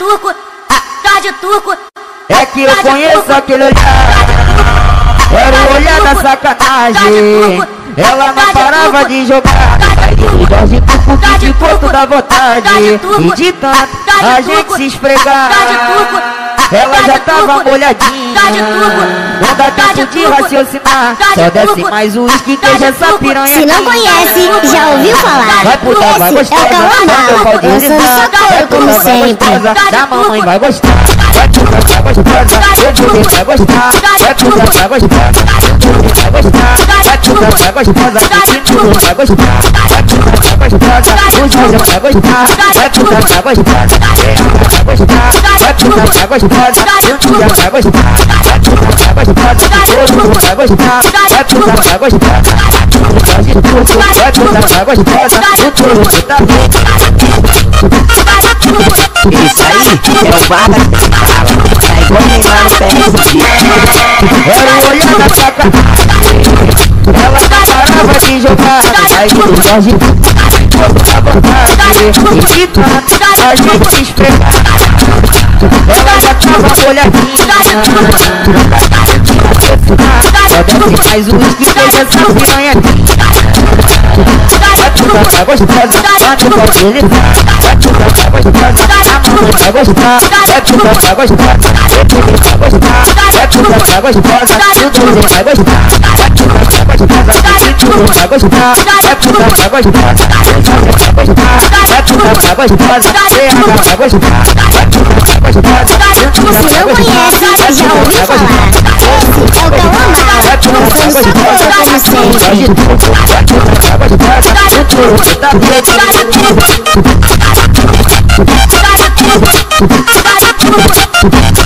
turco, tá de turco. É que eu conheço aquele olhar, era o olhar da sacanagem. Ela não parava de jogar, Jorge Turco que ficou toda vontade. E de tanto a gente se esfregar, ela já tava molhadinha. Não dá tempo de raciocinar, só desce mais o uísque que já essa piranha. Se não conhece, já ouviu falar. Vai puta, vai gostar. É o Calma, dançando socorro como sempre. Da mamãe vai gostar. Vai puta, vai gostosa. Eu digo vai gostar. Vai puta, vai gostosa. Vai gostar. Vai puta, vai gostosa. Vai gostar. Vai puta, vai gostosa. O Jorge vai gostar. Vai puta, vai gostosa. Vai gostar. Vai puta, vai gostosa. O Jorge vai gostar. Vai puta, vai gostosa. Todo mundo vai gostar. Vai puta, vai gostosa. Jorge Turco, vai puta, vai gostosa. O Turco tá bem. Isso aí é o bar da fala. É igual Neymar no PSG. Era o olhar da sacanagem. Ela não parava de jogar. Aí o Jorge toda vontade. E de tanto a gente se esfregar, ela já tava molhadinha. Só desce mais um uísque que essa piranha. Vai puta, vai gostosa. Vai puta, vai deslizar. Vai puta, vai gostosa. A mamãe vai gostar. Vai puta, vai gostosa. O Jorge vai gostar. Vai puta, vai gostosa. O Jorge vai gostar. Vai puta, vai gostosa. O Jorge vai gostar. Vai puta, vai gostosa. O Jorge vai gostar. Vai puta, vai gostosa. CH vai gostar. Vai puta, vai gostosa. Se não conhece, já ouviu falar. Esse é o Calma, dançando socorro como sempre. Tá